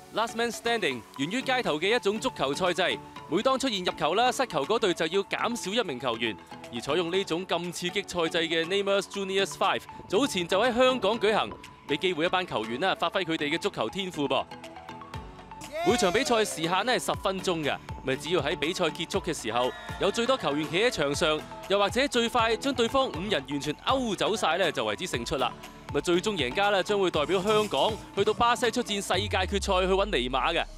Last Man Standing 源於街頭嘅一種足球賽制，每當出現入球啦、失球嗰隊就要減少一名球員。而採用呢種咁刺激賽制嘅 Neymar Juniors 5，早前就喺香港舉行，俾機會一班球員啦發揮佢哋嘅足球天賦噃。每場比賽時限係10分鐘嘅，咪只要喺比賽結束嘅時候，有最多球員企喺場上，又或者最快將對方5人完全勾走晒咧，就為之勝出啦。咪最終贏家咧將會代表香港去到巴西出戰世界決賽去揾尼馬嘅。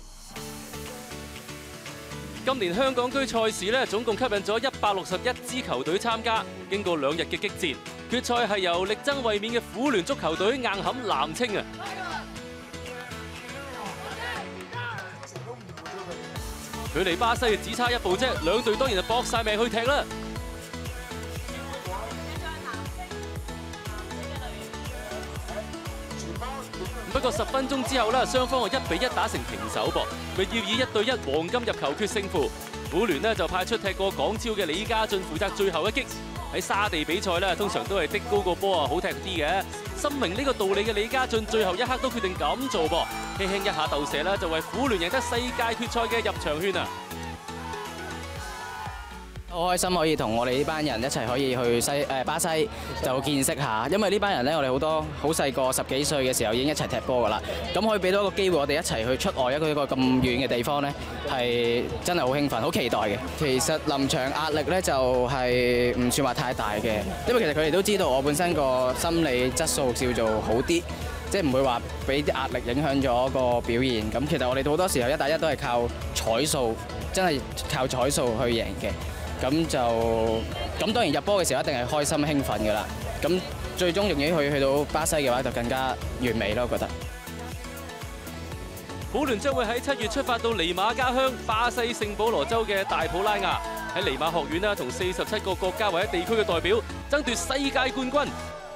今年香港區賽事咧總共吸引咗161支球隊參加，經過2日嘅激戰，決賽係由力爭衛冕嘅婦聯足球隊硬撼藍青啊！距離巴西只差1步啫，兩隊當然係搏晒命去踢啦。不過10分鐘之後啦，雙方係1比1打成平手噃，咪要以1對1黃金入球決勝負。婦聯呢就派出踢過港超嘅李家俊負責最後一擊。喺沙地比賽咧，通常都係的高個波啊，好踢啲嘅。深明呢個道理嘅李家俊，最後一刻都決定咁做噃，輕輕一下鬥射啦，就為婦聯贏得世界決賽嘅入場券啊！ 好開心可以同我哋呢班人一齊可以去巴西就見識下，因為呢班人咧，我哋好多好細個10幾歲嘅時候已經一齊踢波㗎啦。咁可以俾到一個機會我哋一齊去出外一個咁遠嘅地方咧，係真係好興奮、好期待嘅。其實臨場壓力咧就係唔算話太大嘅，因為其實佢哋都知道我本身個心理質素叫做好啲，即係唔會話俾啲壓力影響咗個表現。咁其實我哋好多時候1打1都係靠彩數，真係靠彩數去贏嘅。咁當然入波嘅時候一定係開心興奮㗎啦。咁最終仲要去到巴西嘅話，就更加完美咯，我覺得。 婦聯將會喺7月出發到尼馬家鄉巴西聖保羅州嘅大普拉亞，喺尼馬學院啦，同47個國家或者地區嘅代表爭奪世界冠軍。